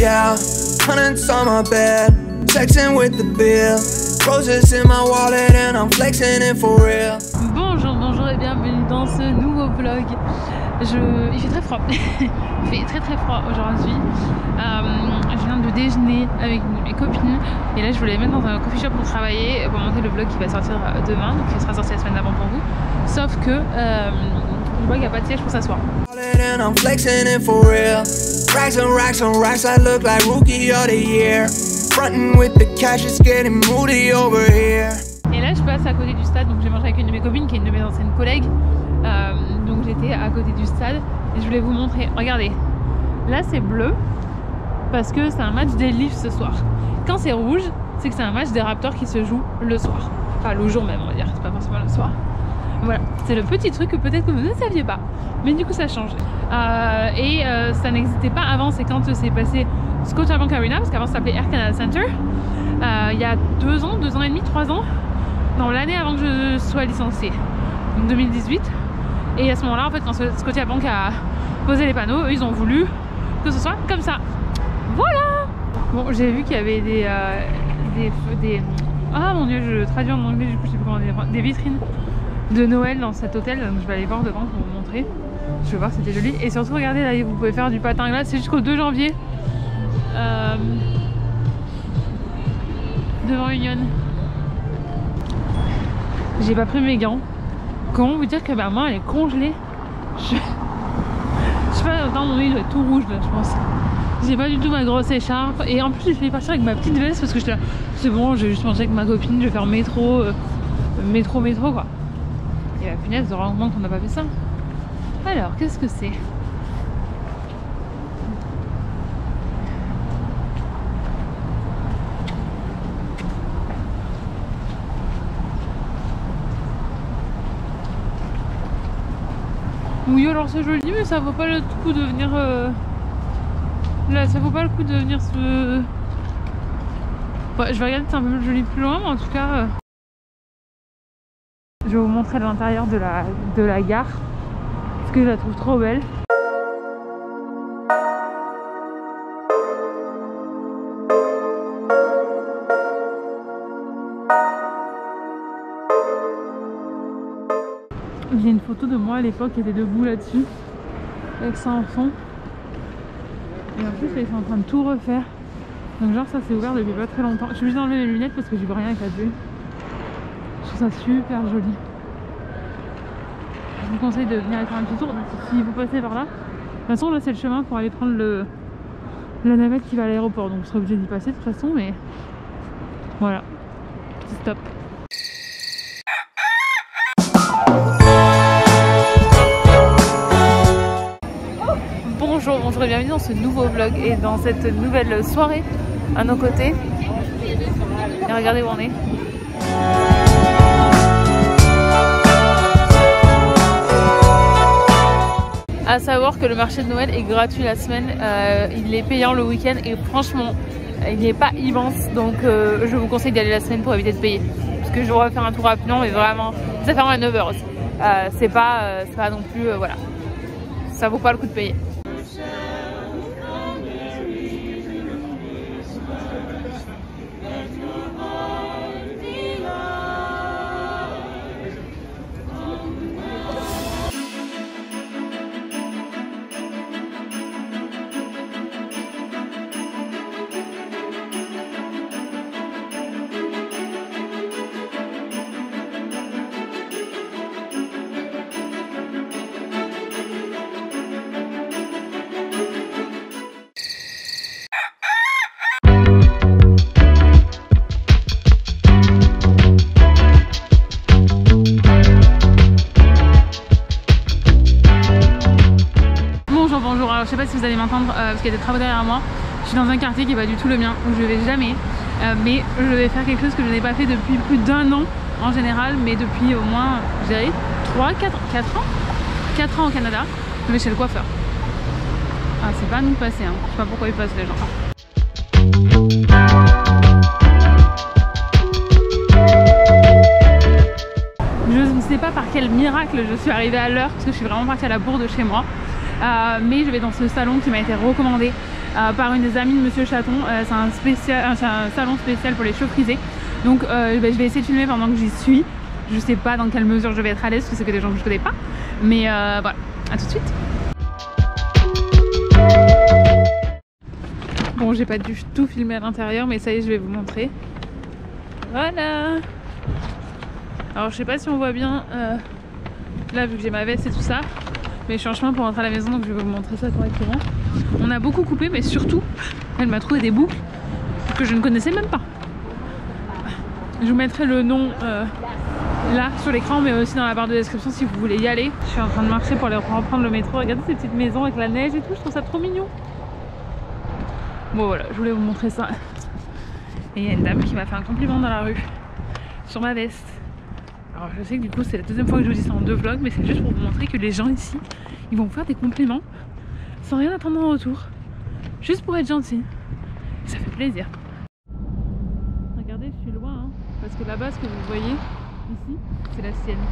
Yeah, hundreds on my bed, texting with the bill, roses in my wallet and I'm flexing it for real. Bonjour et bienvenue dans ce nouveau vlog. Il fait très froid, il fait très froid aujourd'hui. Je viens de déjeuner avec mes copines et là je voulais les mettre dans un coffee shop pour travailler, pour monter le vlog qui va sortir demain, donc qui sera sorti la semaine d'avant pour vous. Sauf que je vois qu'il n'y a pas de siège pour s'asseoir. Et là je passe à côté du stade, donc j'ai mangé avec une de mes copines qui est une de mes anciennes collègues. Donc j'étais à côté du stade et je voulais vous montrer. Regardez, là c'est bleu parce que c'est un match des Leafs ce soir. Quand c'est rouge, c'est que c'est un match des Raptors qui se joue le soir. Enfin le jour même on va dire, c'est pas forcément le soir. Voilà, c'est le petit truc que peut-être que vous ne saviez pas, mais du coup ça change. Ça n'existait pas avant, c'est quand c'est passé Scotiabank Arena, parce qu'avant ça s'appelait Air Canada Center. Il y a 2 ans et demi, 3 ans, dans l'année avant que je sois licenciée, donc 2018. Et à ce moment-là, en fait, quand Scotiabank a posé les panneaux, eux, ils ont voulu que ce soit comme ça. Voilà. Bon, j'ai vu qu'il y avait des ah mon dieu, je traduis en anglais, du coup je sais plus comment dire, des vitrines de Noël dans cet hôtel, donc je vais aller voir devant pour vous montrer. Je vais voir, c'était joli. Et surtout, regardez, là, vous pouvez faire du patin glace, c'est jusqu'au 2 janvier. Devant Union. J'ai pas pris mes gants. Comment vous dire que ma main elle est congelée? Je sais pas, dans mon nez doit être tout rouge là, je pense. J'ai pas du tout ma grosse écharpe. Et en plus j'ai fait partir avec ma petite veste parce que j'étais là, c'est bon, je vais juste manger avec ma copine, je vais faire métro quoi. Et la punaise, heureusement qu'on n'a pas fait ça. Alors, qu'est-ce que c'est? Oui, alors c'est joli, mais ça vaut pas le coup de venir là, ça vaut pas le coup de venir se... Ouais, je vais regarder, c'est un peu plus joli plus loin, mais en tout cas je vais vous montrer l'intérieur de la gare parce que je la trouve trop belle. J'ai une photo de moi à l'époque qui était debout là-dessus avec ça en fond. Et en plus là, ils sont en train de tout refaire. Donc genre ça c'est ouvert depuis pas très longtemps. Je suis juste enlever mes lunettes parce que je vois rien avec la bulle. Je trouve ça super joli. Je vous conseille de venir faire un petit tour si vous passez par là. De toute façon là c'est le chemin pour aller prendre la navette qui va à l'aéroport. Donc je serai obligé d'y passer de toute façon, mais voilà. Petit stop. Bonjour et bienvenue dans ce nouveau vlog et dans cette nouvelle soirée à nos côtés. Et regardez où on est. À savoir que le marché de Noël est gratuit la semaine, il est payant le week-end et franchement il n'est pas immense, donc je vous conseille d'y aller la semaine pour éviter de payer. Parce que je vais faire un tour rapidement, mais vraiment ça ferme à 9h. C'est pas non plus, voilà, ça vaut pas le coup de payer. Alors, je sais pas si vous allez m'entendre parce qu'il y a des travaux derrière moi. Je suis dans un quartier qui est pas du tout le mien, où je vais jamais. Mais je vais faire quelque chose que je n'ai pas fait depuis plus d'1 an en général, mais depuis au moins, je dirais, 4 ans au Canada. Je vais chez le coiffeur. Ah, c'est pas à nous de passer, hein. Je sais pas pourquoi ils passent les gens. Je ne sais pas par quel miracle je suis arrivée à l'heure, parce que je suis vraiment partie à la bourre de chez moi. Mais je vais dans ce salon qui m'a été recommandé par une des amies de Monsieur Chaton. C'est un salon spécial pour les cheveux frisés. Donc je vais essayer de filmer pendant que j'y suis. Je sais pas dans quelle mesure je vais être à l'aise parce que c'est que des gens que je connais pas. Mais voilà, à tout de suite. Bon, j'ai pas du tout filmé à l'intérieur, mais ça y est, je vais vous montrer. Voilà. Alors je sais pas si on voit bien là vu que j'ai ma veste et tout ça, mais je suis en chemin pour rentrer à la maison, donc je vais vous montrer ça correctement. On a beaucoup coupé, mais surtout elle m'a trouvé des boucles que je ne connaissais même pas. Je vous mettrai le nom là sur l'écran, mais aussi dans la barre de description si vous voulez y aller. Je suis en train de marcher pour aller reprendre le métro. Regardez ces petites maisons avec la neige et tout, je trouve ça trop mignon. Bon voilà, je voulais vous montrer ça. Et il y a une dame qui m'a fait un compliment dans la rue sur ma veste. Alors je sais que du coup c'est la deuxième fois que je vous dis ça en 2 vlogs, mais c'est juste pour vous montrer que les gens ici, ils vont vous faire des compliments sans rien attendre en retour, juste pour être gentils. Ça fait plaisir. Regardez, je suis loin, hein, parce que là-bas, ce que vous voyez ici, c'est la sienne.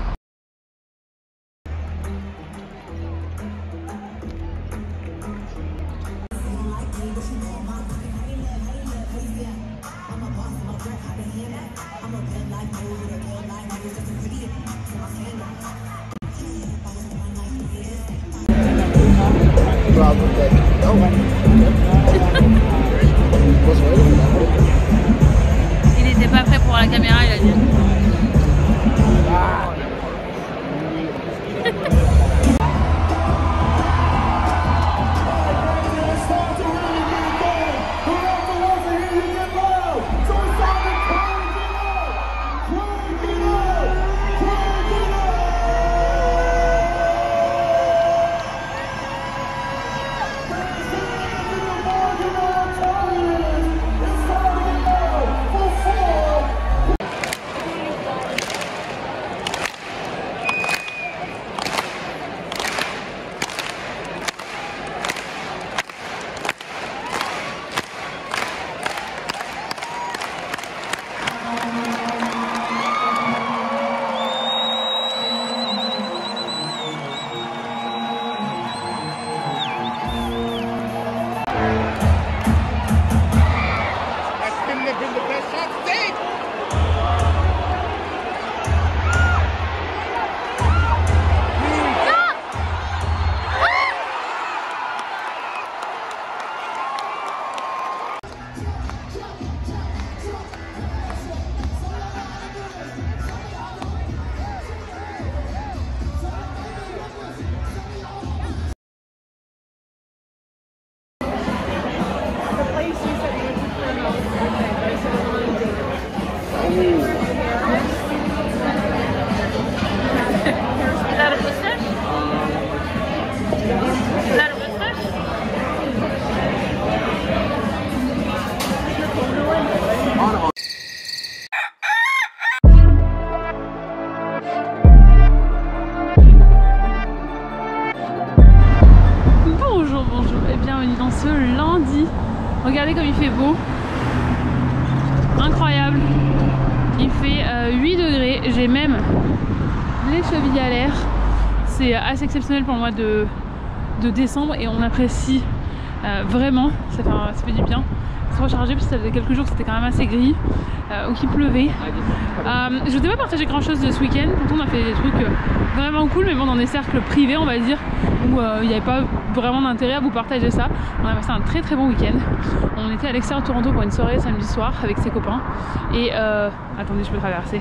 Il était pas prêt pour la caméra, il a dit. Regardez comme il fait beau, incroyable, il fait 8 degrés, j'ai même les chevilles à l'air, c'est assez exceptionnel pour le mois de décembre et on apprécie vraiment, ça fait du bien, se recharger parce que ça faisait quelques jours que c'était quand même assez gris ou qu'il pleuvait. Je ne vous ai pas partagé grand chose de ce week-end, pourtant on a fait des trucs vraiment cool, mais bon dans des cercles privés on va dire, où il n'y avait pas vraiment d'intérêt à vous partager ça. On a passé un très très bon week-end. On était à l'extérieur de Toronto pour une soirée samedi soir avec ses copains et attendez, je peux traverser.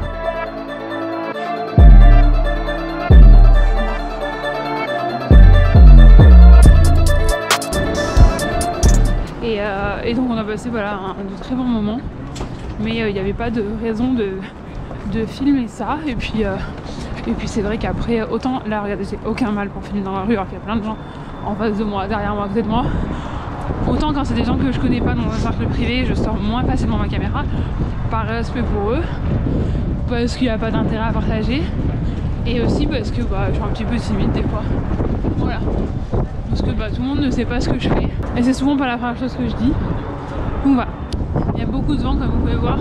Et donc on a passé voilà, de très bons moments, mais il n'y avait pas de raison de filmer ça. Et puis c'est vrai qu'après, autant là regardez, j'ai aucun mal pour filmer dans la rue alors qu'il y a plein de gens en face de moi, derrière moi, à côté de moi. Autant quand c'est des gens que je connais pas dans un cercle privé, je sors moins facilement ma caméra par respect pour eux, parce qu'il n'y a pas d'intérêt à partager, et aussi parce que je suis un petit peu timide des fois. Voilà. Parce que tout le monde ne sait pas ce que je fais. Et c'est souvent pas la première chose que je dis. Donc voilà. Il y a beaucoup de vent comme vous pouvez voir.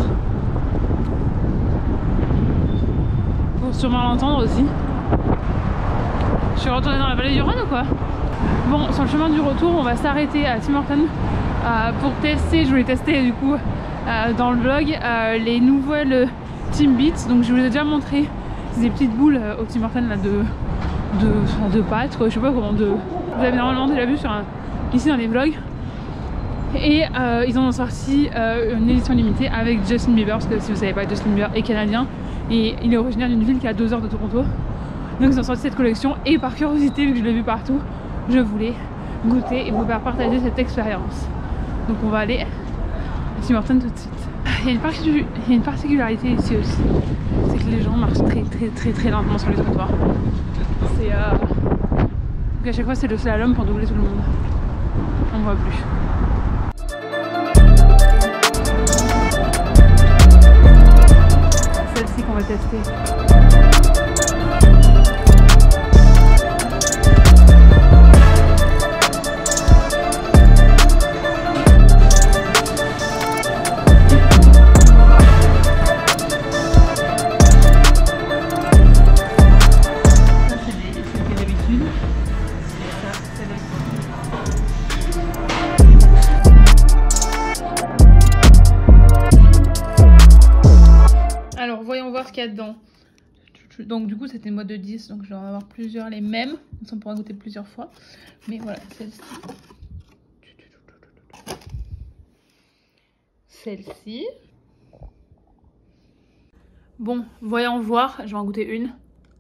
Faut sûrement l'entendre aussi. Je suis retournée dans la vallée du Rhône ou quoi? Bon, sur le chemin du retour, on va s'arrêter à Tim Hortons pour tester, je voulais tester du coup dans le vlog les nouvelles Timbits. Donc je vous ai déjà montré des petites boules au Tim Hortons là, de pâtes, quoi, je sais pas comment de... Vous avez normalement déjà vu sur ici dans les vlogs. Et ils en ont sorti une édition limitée avec Justin Bieber, parce que si vous savez pas, Justin Bieber est canadien et il est originaire d'une ville qui est à 2 heures de Toronto. Donc ils ont sorti cette collection et par curiosité, vu que je l'ai vu partout, je voulais goûter et vous faire partager cette expérience. Donc on va aller à Tim Hortons tout de suite. Il y a une particularité ici aussi, c'est que les gens marchent très lentement sur les trottoirs. C'est donc à chaque fois c'est le slalom pour doubler tout le monde. On ne voit plus. Celle-ci qu'on va tester. Alors voyons voir ce qu'il y a dedans. Donc du coup c'était une boîte de 10, donc je vais en avoir plusieurs les mêmes, on pourra goûter plusieurs fois. Mais voilà, celle-ci. Celle-ci. Bon, voyons voir, je vais en goûter une.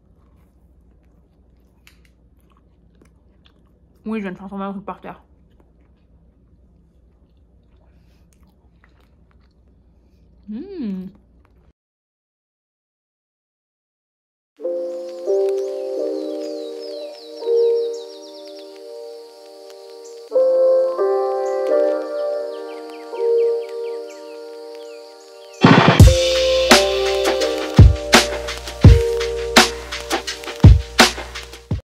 Oui, je viens de faire tomber un truc par terre.